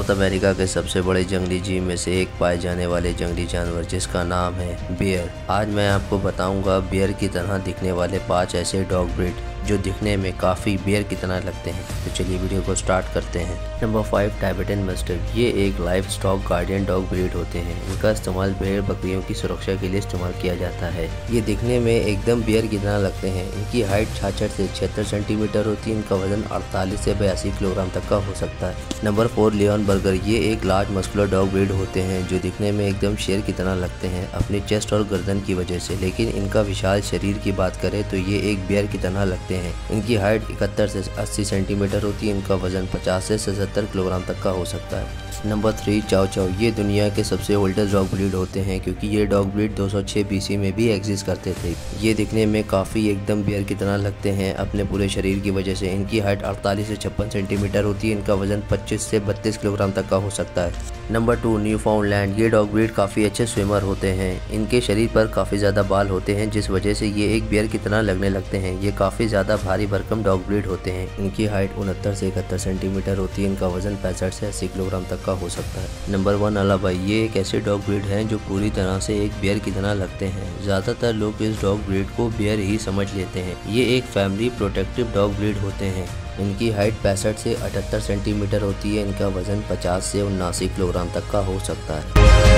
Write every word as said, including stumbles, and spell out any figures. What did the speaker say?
North America के सबसे बड़े जंगली जीव में से एक पाए जाने वाले जंगली जानवर जिसका नाम है बियर। आज मैं आपको बताऊंगा बियर की तरह दिखने वाले पांच ऐसे डॉग ब्रीड जो दिखने में काफ़ी बियर की तरह लगते हैं। तो चलिए वीडियो को स्टार्ट करते हैं। Number five, Tibetan mastiff. ये एक livestock guardian dog breed होते हैं। इनका इस्तेमाल भेड़ बकरियों की सुरक्षा के लिए इस्तेमाल किया जाता है। ये दिखने में एकदम बियर की तरह लगते हैं। इनकी हाइट छियासठ से छिहत्तर सेंटीमीटर होती है। इनका वजन अड़तालीस से बयासी किलोग्राम तक का हो सकता है। Number four, Leonberger. ये एक लार्ज मस्कुलर डॉग ब्रीड होते हैं जो दिखने में एकदम शेर की तरह लगते हैं अपनी चेस्ट और गर्दन की वजह से, लेकिन इनका विशाल शरीर की बात करें तो ये एक बियर की तरह लगते हैं। इनकी हाइट इकहत्तर से अस्सी सेंटीमीटर होती है। इनका वजन पचास से सत्तर किलोग्राम तक का हो सकता है। नंबर थ्री, चाओ चाओ। ये दुनिया के सबसे ओल्डेस्ट डॉग ब्रीड होते हैं क्योंकि ये डॉग ब्रीड दो सौ छह बीसी में भी एग्जिस्ट करते थे। ये दिखने में काफ़ी एकदम बियर की तरह लगते हैं अपने पूरे शरीर की वजह से। इनकी हाइट अड़तालीस से छप्पन सेंटीमीटर होती है। इनका वजन पच्चीस से बत्तीस किलोग्राम तक का हो सकता है। Number two, Newfoundland. ये डॉग ब्रीड काफ़ी अच्छे स्विमर होते हैं। इनके शरीर पर काफ़ी ज़्यादा बाल होते हैं जिस वजह से ये एक बियर की तरह लगने लगते हैं। ये काफ़ी ज़्यादा भारी भरकम डॉग ब्रीड होते हैं। इनकी हाइट उनहत्तर से इकहत्तर सेंटीमीटर होती है। इनका वजन पैंसठ से अस्सी किलोग्राम तक का हो सकता है। Number one, Alabai. ये एक ऐसे डॉग ब्रीड हैं जो पूरी तरह से एक बियर की तरह लगते हैं। ज़्यादातर लोग इस डॉग ब्रीड को बियर ही समझ लेते हैं। ये एक फैमिली प्रोटेक्टिव डॉग ब्रीड होते हैं। इनकी हाइट पैंसठ से अठहत्तर सेंटीमीटर होती है। इनका वजन पचास से उनासी किलोग्राम तक का हो सकता है।